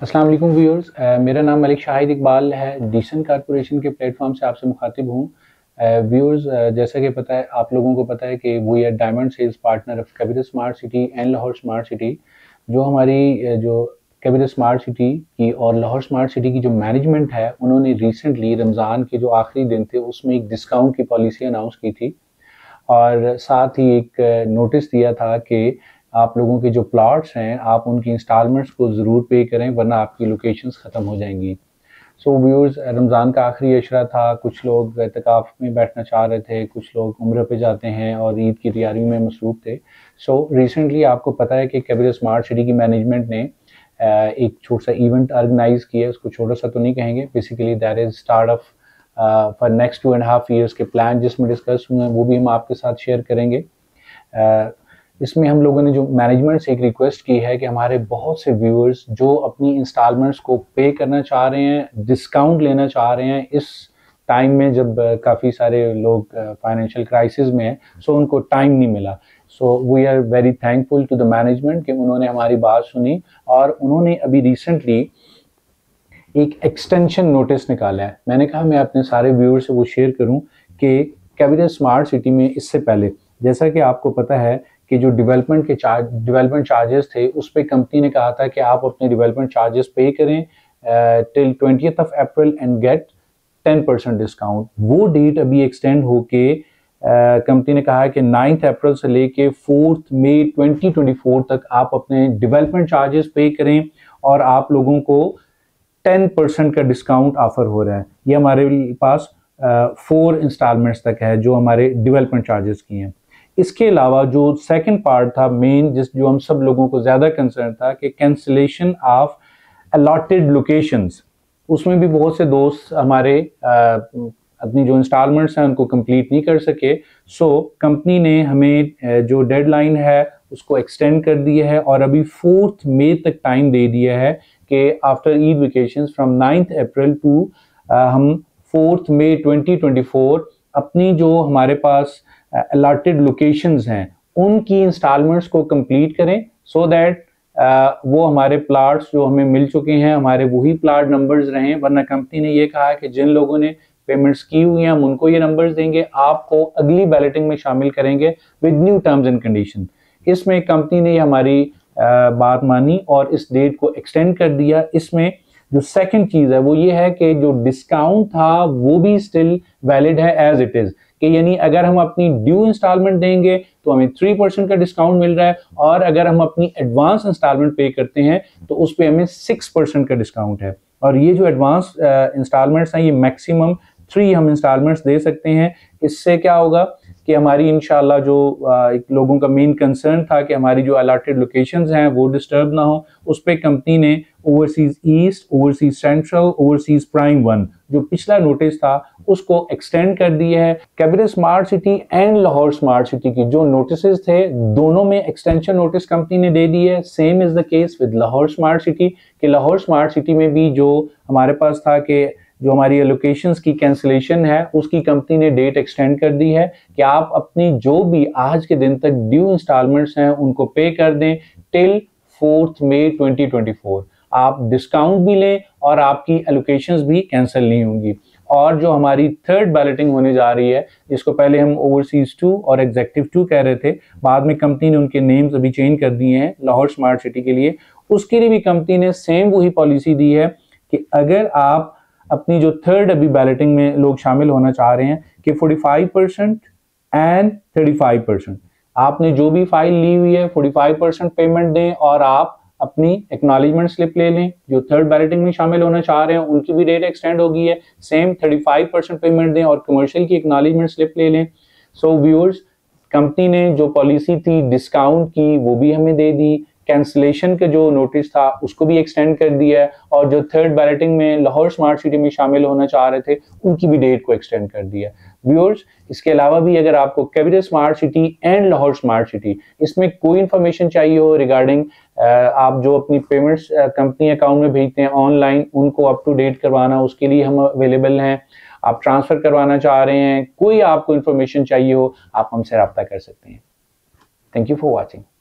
अस्सलाम वालेकुम व्यूअर्स, मेरा नाम मलिक शाहिद इकबाल है। डीसन कारपोरेशन के प्लेटफॉर्म से आपसे मुखातिब हूँ। व्यूअर्स, जैसा कि पता है, आप लोगों को पता है कि we are diamond sales partner of Capital Smart City and Lahore Smart City. जो हमारी जो कैपिटल स्मार्ट सिटी की और लाहौर स्मार्ट सिटी की जो मैनेजमेंट है, उन्होंने रिसेंटली रमज़ान के जो आखिरी दिन थे उसमें एक डिस्काउंट की पॉलिसी अनाउंस की थी और साथ ही एक नोटिस दिया था कि आप लोगों के जो प्लॉट्स हैं आप उनकी इंस्टॉलमेंट्स को ज़रूर पे करें वरना आपकी लोकेशंस ख़त्म हो जाएंगी। सो व्यूअर्स, रमज़ान का आखिरी अशरा था, कुछ लोग एतकाफ़ में बैठना चाह रहे थे, कुछ लोग उम्र पे जाते हैं और ईद की तैयारी में मसरूफ़ थे। सो रिसेंटली आपको पता है कि कैपिटल स्मार्ट सिटी की मैनेजमेंट ने एक छोटा सा इवेंट ऑर्गेनाइज़ किया है। उसको छोटा सा तो नहीं कहेंगे, basically that is start off for next 2.5 years के प्लान जिसमें डिस्कस हुए हैं वो भी हम आपके साथ शेयर करेंगे। इसमें हम लोगों ने जो मैनेजमेंट से एक रिक्वेस्ट की है कि हमारे बहुत से व्यूअर्स जो अपनी इंस्टॉलमेंट्स को पे करना चाह रहे हैं, डिस्काउंट लेना चाह रहे हैं इस टाइम में जब काफ़ी सारे लोग फाइनेंशियल क्राइसिस में हैं, सो उनको टाइम नहीं मिला। So we are very thankful to the management कि उन्होंने हमारी बात सुनी और उन्होंने अभी रिसेंटली एक एक्सटेंशन नोटिस निकाला है। मैंने कहा मैं अपने सारे व्यूअर्स से वो शेयर करूं कि कैपिटल स्मार्ट सिटी में इससे पहले, जैसा कि आपको पता है कि जो डेवलपमेंट चार्जेस थे उस पर कंपनी ने कहा था कि आप अपने डेवलपमेंट चार्जेस पे करें till 20th of April and get 10% discount. वो डेट अभी एक्सटेंड होके कंपनी ने कहा है कि 9 अप्रैल से लेके 4 मई 2024 तक आप अपने डेवलपमेंट चार्जेस पे करें और आप लोगों को 10% का डिस्काउंट ऑफर हो रहा है। ये हमारे पास 4 इंस्टॉलमेंट्स तक है जो हमारे डेवलपमेंट चार्जेस की हैं। इसके अलावा जो सेकंड पार्ट था मेन, जो हम सब लोगों को ज़्यादा कंसर्न था कि कैंसिलेशन ऑफ अलॉटेड लोकेशंस, उसमें भी बहुत से दोस्त हमारे अपनी जो इंस्टॉलमेंट्स हैं उनको कंप्लीट नहीं कर सके। सो कंपनी ने हमें जो डेडलाइन है उसको एक्सटेंड कर दिया है और अभी 4 मई तक टाइम दे दिया है कि after Eid vacations from 9 April to हम 4 मई 2024 अपनी जो हमारे पास अलॉटेड लोकेशंस हैं उनकी इंस्टॉलमेंट्स को कंप्लीट करें सो दैट वो हमारे प्लाट्स जो हमें मिल चुके हैं हमारे वही प्लाट नंबर्स रहें। वरना कंपनी ने ये कहा है कि जिन लोगों ने पेमेंट्स की हुई हैं हम उनको ये नंबर्स देंगे, आपको अगली बैलेटिंग में शामिल करेंगे with new terms and condition. इसमें कंपनी ने हमारी बात मानी और इस डेट को एक्सटेंड कर दिया। इसमें जो सेकंड चीज़ है वो ये है कि जो डिस्काउंट था वो भी स्टिल वैलिड है एज इट इज़, कि यानी अगर हम अपनी ड्यू इंस्टॉलमेंट देंगे तो हमें 3% का डिस्काउंट मिल रहा है और अगर हम अपनी एडवांस इंस्टॉलमेंट पे करते हैं तो उस पर हमें 6% का डिस्काउंट है। और ये जो एडवांस इंस्टॉलमेंट्स हैं ये मैक्सिमम 3 हम इंस्टॉलमेंट्स दे सकते हैं। इससे क्या होगा कि हमारी इंशाल्लाह जो एक लोगों का मेन कंसर्न था कि हमारी जो अलॉटेड लोकेशंस हैं वो डिस्टर्ब ना हो, उस पर कंपनी ने overseas east, overseas central, overseas prime 1 जो पिछला नोटिस था उसको एक्सटेंड कर दिया है। Capital Smart City and Lahore Smart City की जो नोटिसेस थे दोनों में एक्सटेंशन नोटिस कंपनी ने दे दी है। Same is the case with Lahore Smart City कि लाहौर स्मार्ट सिटी में भी जो हमारे पास था कि जो हमारी एलोकेशंस की कैंसिलेशन है उसकी कंपनी ने डेट एक्सटेंड कर दी है कि आप अपनी जो भी आज के दिन तक ड्यू इंस्टॉलमेंट्स हैं उनको पे कर दें टिल 4 मई 2024। आप डिस्काउंट भी लें और आपकी एलोकेशंस भी कैंसिल नहीं होंगी। और जो हमारी थर्ड बैलेटिंग होने जा रही है जिसको पहले हम ओवरसीज 2 और एग्जेक्टिव 2 कह रहे थे, बाद में कंपनी ने उनके नेम्स अभी चेंज कर दिए हैं लाहौर स्मार्ट सिटी के लिए, उसके लिए भी कंपनी ने सेम वही पॉलिसी दी है कि अगर आप अपनी जो थर्ड अभी बैलेटिंग में लोग शामिल होना चाह रहे हैं कि 45% एंड 35%, आपने जो भी फाइल ली हुई है 45% पेमेंट दें और आप अपनी एक्नॉलेजमेंट स्लिप ले लें। जो थर्ड बैलेटिंग में शामिल होना चाह रहे हैं उनकी भी डेट एक्सटेंड हो गई है, सेम 35% पेमेंट दें और कमर्शियल की एक्नॉलेजमेंट स्लिप ले लें। सो व्यूअर्स, कंपनी ने जो पॉलिसी थी डिस्काउंट की वो भी हमें दे दी, कैंसिलेशन का जो नोटिस था उसको भी एक्सटेंड कर दिया है और जो थर्ड बैलेटिंग में लाहौर स्मार्ट सिटी में शामिल होना चाह रहे थे उनकी भी डेट को एक्सटेंड कर दिया। व्यूअर्स, इसके अलावा भी अगर आपको Capital Smart City and Lahore Smart City इसमें कोई इन्फॉर्मेशन चाहिए हो रिगार्डिंग आप जो अपनी पेमेंट्स कंपनी अकाउंट में भेजते हैं ऑनलाइन उनको अप टू डेट करवाना, उसके लिए हम अवेलेबल हैं। आप ट्रांसफर करवाना चाह रहे हैं, कोई आपको इन्फॉर्मेशन चाहिए हो, आप हमसे रब्ता कर सकते हैं। Thank you for watching.